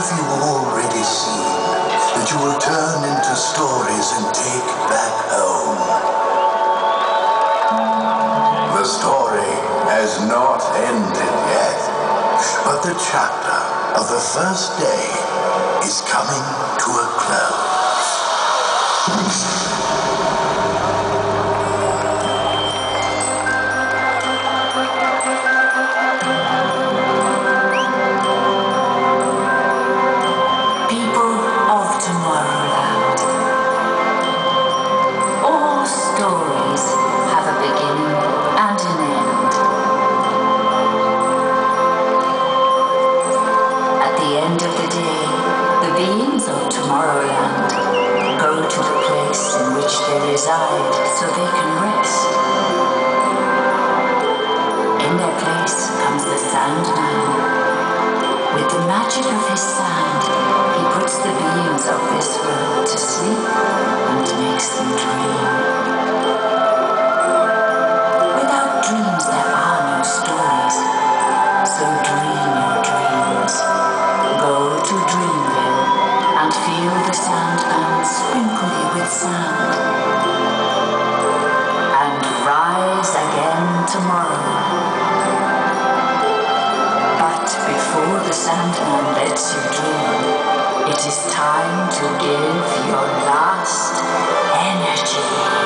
you already seen that you will turn into stories and take back home? The story has not ended yet, but the chapter of the first day is coming to a close. People of Tomorrowland. All stories have a beginning and an end. At the end of the day, the beings of Tomorrowland go to the place in which they reside so they can rest. In their place comes the Sandman. With the magic of his sand, he puts the beings of this world to sleep and makes them dream. Without dreams there are no stories, so dream your dreams. Go to Dreamville and feel the Sandman sprinkle you with sand. And rise again tomorrow. But before the Sandman lets you dream, it is time to give your last energy.